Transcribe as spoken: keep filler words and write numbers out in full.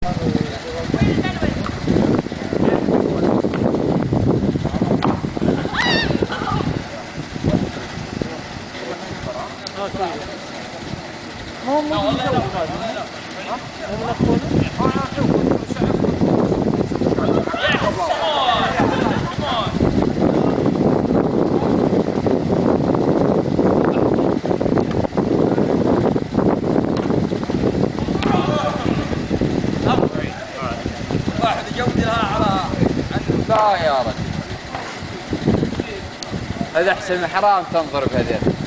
ما هم موجودين واحد يجودها على لا يا رجل هذا احسن من حرام تنظر بهذين.